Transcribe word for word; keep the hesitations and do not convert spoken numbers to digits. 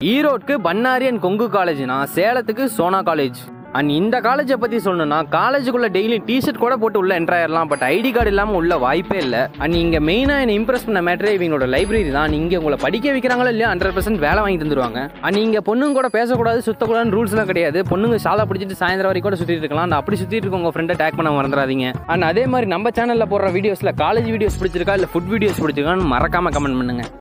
ஈரோட்க்கு Bannari and Kongu காலேஜ்னா சேலத்துக்கு Sona college. And இந்த காலேஜை பற்றி சொல்லணும்னா காலேஜுக்குள்ளே டெய்லி டிஷர்ட் கூட போட்டு உள்ள என்ட்ரு ஆயிடலாம். பட் ஐடி கார்டு இல்லாமல் உள்ள வாய்ப்பே இல்லை. அண்ட் இங்கே மெயினாக என்னை இம்ப்ரெஸ் பண்ண மேட்டரே இவங்களோட லைப்ரரி தான். இங்கே உங்களை படிக்க வைக்கிறாங்களோ இல்லையா ஹண்ட்ரட் பர்சன்ட் வேலை வாங்கி தந்துருவாங்க. அண்ட் இங்கே பொண்ணுங்க கூட பேசக்கூடாது சுத்தக்கூடாதுன்னு ரூல்ஸ்லாம் கிடையாது. பொண்ணுங்க சாலை பிடிச்சிட்டு சாயந்தரம் வரைக்கும் கூட சுற்றிட்டு இருக்கலாம். அந்த அப்படி சுற்றிட்டு இருக்க உங்கள் ஃப்ரெண்டை டேக் பண்ண மறந்துடாதீங்க. அண்ட் அதே மாதிரி நம்ம சேனலில் போடுற வீடியோஸில் காலேஜ் வீடியோஸ் பிடிச்சிருக்கா இல்லை ஃபுட் வீடியோஸ் பிடிச்சிருக்கான்னு மறக்காமல் கமெண்ட் பண்ணுங்கள்.